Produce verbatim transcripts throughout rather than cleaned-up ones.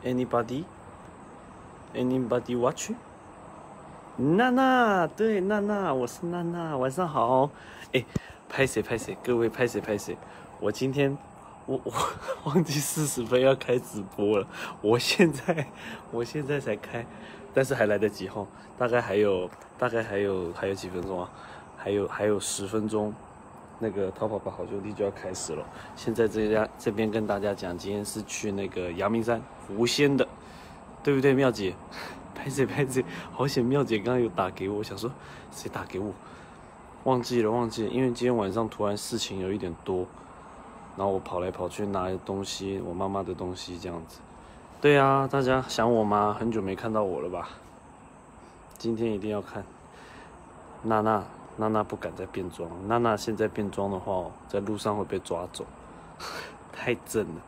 ？Anybody? Anybody watch? 娜娜，对，娜娜，我是娜娜，晚上好。哎，拍谁拍谁，各位拍谁拍谁。我今天我我忘记四十分要开直播了，我现在我现在才开，但是还来得及哈，大概还有大概还有还有几分钟啊，还有还有十分钟，那个逃跑吧好兄弟就要开始了。现在这家这边跟大家讲，今天是去那个阳明山狐仙的，对不对，妙姐？拍谁拍谁，好险！妙姐刚刚有打给我，我想说谁打给我，忘记了忘记了，因为今天晚上突然事情有一点多，然后我跑来跑去拿东西，我妈妈的东西这样子。对啊，大家想我吗？很久没看到我了吧？今天一定要看。娜娜娜娜不敢再变装，娜娜现在变装的话，在路上会被抓走，太正了。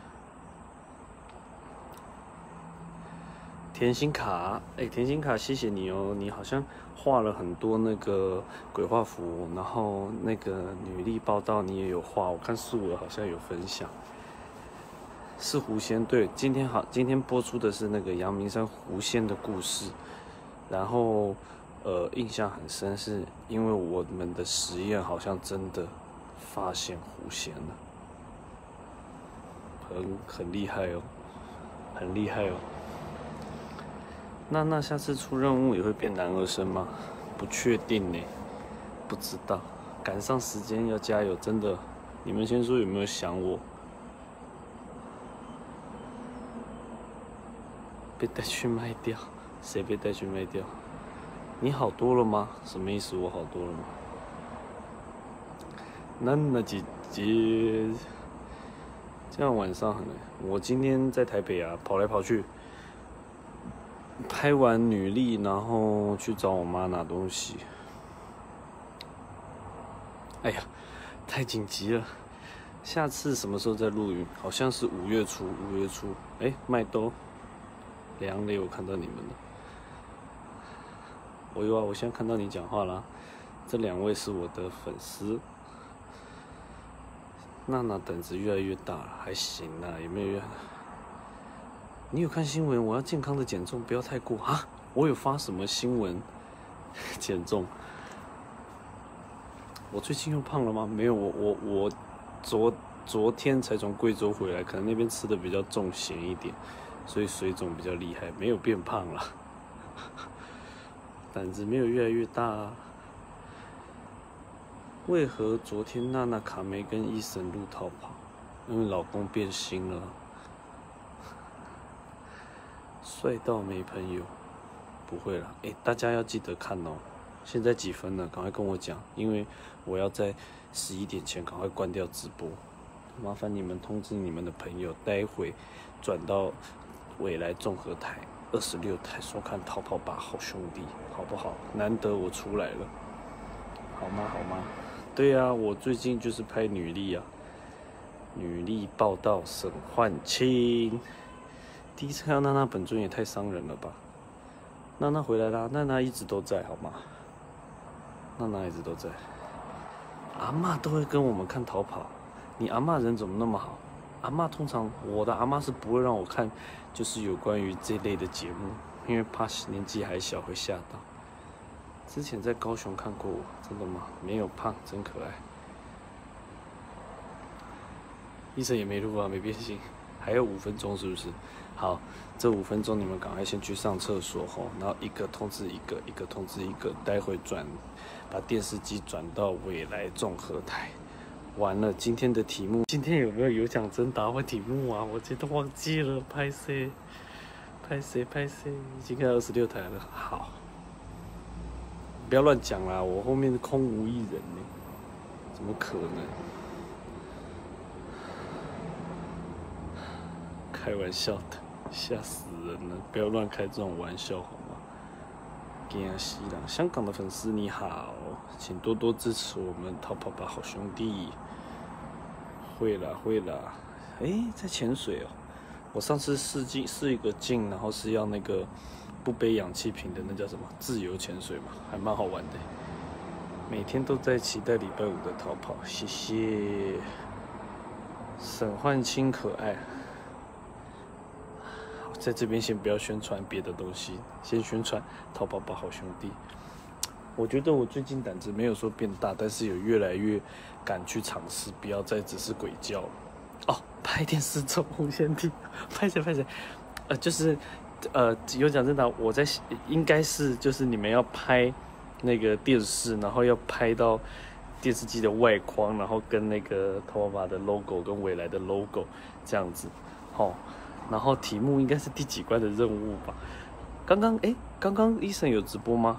甜心卡，哎，甜心卡，谢谢你哦！你好像画了很多那个鬼画符，然后那个女力报道你也有画，我看素娥好像有分享。是狐仙，对，今天好，今天播出的是那个阳明山狐仙的故事，然后呃，印象很深，是因为我们的实验好像真的发现狐仙了，很很厉害哦，很厉害哦。那那下次出任务也会变男儿身吗？不确定呢，不知道。赶上时间要加油，真的。你们先说有没有想我？被带去卖掉？谁被带去卖掉？你好多了吗？什么意思？我好多了吗？那那姐姐，这样晚上很累。我今天在台北啊，跑来跑去。拍完女力，然后去找我妈拿东西。哎呀，太紧急了！下次什么时候再录影？好像是五月初，五月初。哎，麦兜、梁磊，我看到你们了。我有啊，我现在看到你讲话啦。这两位是我的粉丝。娜娜胆子越来越大了，还行啦，也没有越。你有看新闻？我要健康的减重，不要太过啊！我有发什么新闻？减重？我最近又胖了吗？没有，我我我昨昨天才从贵州回来，可能那边吃的比较重咸一点，所以水肿比较厉害，没有变胖啦。胆子没有越来越大啊。为何昨天娜娜、卡梅跟伊森路逃跑？因为老公变心了。帅到没朋友，不会啦，哎，大家要记得看哦。现在几分了？赶快跟我讲，因为我要在十一点前赶快关掉直播。麻烦你们通知你们的朋友，待会转到未来综合台二十六台收看《逃跑吧，好兄弟》，好不好？难得我出来了，好吗？好吗？对呀、啊，我最近就是拍女力啊，女力报道沈焕清。第一次看到娜娜本尊也太伤人了吧！娜娜回来啦，娜娜一直都在，好吗？娜娜一直都在。阿嬷都会跟我们看逃跑，你阿嬷人怎么那么好？阿嬷通常我的阿嬷是不会让我看，就是有关于这类的节目，因为怕年纪还小会吓到。之前在高雄看过我，真的吗？没有胖，真可爱。医生也没录啊，没变性。还有五分钟是不是？好，这五分钟你们赶快先去上厕所吼，然后一个通知一个，一个通知一个，待会转把电视机转到未来综合台。完了，今天的题目，今天有没有有奖征答问题目啊？我真的忘记了，拍谁？拍谁？拍谁？已经看到二十六台了，好，不要乱讲啦，我后面空无一人呢，怎么可能？开玩笑的，吓死人了！不要乱开这种玩笑好吗？惊死人！香港的粉丝你好，请多多支持我们逃跑吧好兄弟。会啦会啦，哎、欸，在潜水哦。我上次试镜试一个镜，然后是要那个不背氧气瓶的，那叫什么自由潜水嘛，还蛮好玩的。每天都在期待礼拜五的逃跑，谢谢。沈焕清可爱。 在这边先不要宣传别的东西，先宣传淘宝吧好兄弟。我觉得我最近胆子没有说变大，但是有越来越敢去尝试，不要再只是鬼叫了。哦，拍电视中无线梯，拍谁拍谁，呃，就是呃有讲真的，我在应该是就是你们要拍那个电视，然后要拍到电视机的外框，然后跟那个淘宝的 logo 跟未来的 logo 这样子，好、哦，然后题目应该是第几关的任务吧？刚刚哎，刚刚医生有直播吗？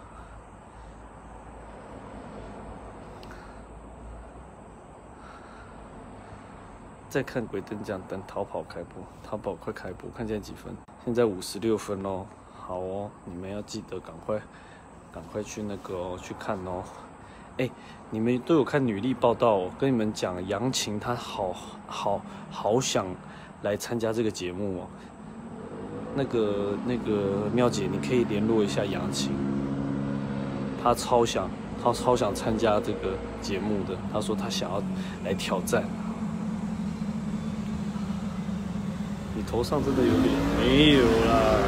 在看鬼灯奖，等逃跑开播，淘宝快开播，看现在几分？现在五十六分哦。好哦，你们要记得赶快，赶快去那个哦，去看哦。哎，你们都有看女力报道哦，跟你们讲，杨晴她好好好想来参加这个节目哦。那个那个妙姐，你可以联络一下杨晴，她超想，她超想参加这个节目的。她说她想要来挑战。你头上真的有脸？没有啦。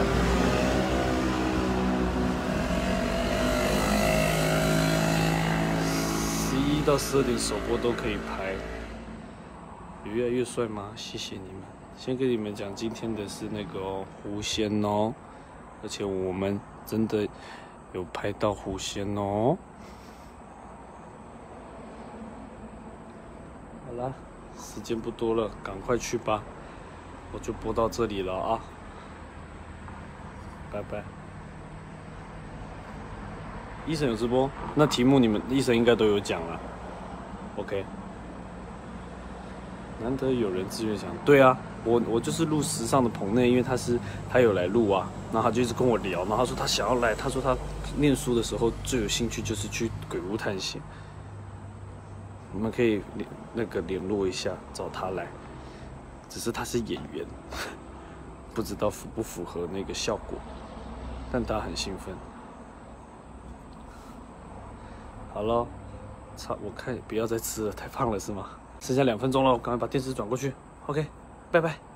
十一到十二点首播都可以拍。有越来越帅吗？谢谢你们。先跟你们讲，今天的是那个、哦、狐仙哦，而且我们真的有拍到狐仙哦。好啦，时间不多了，赶快去吧。我就播到这里了啊，拜拜。医生有直播，那题目你们医生应该都有讲了 ，OK。难得有人自愿讲，对啊，我我就是录时尚的棚内，因为他是他有来录啊，然后他就一直跟我聊，然后他说他想要来，他说他念书的时候最有兴趣就是去鬼屋探险，你们可以那个联络一下，找他来。只是他是演员，不知道符不符合那个效果，但他很兴奋。好了，差我看不要再吃了，太胖了是吗？剩下两分钟了，我赶快把电视转过去。OK， 拜拜。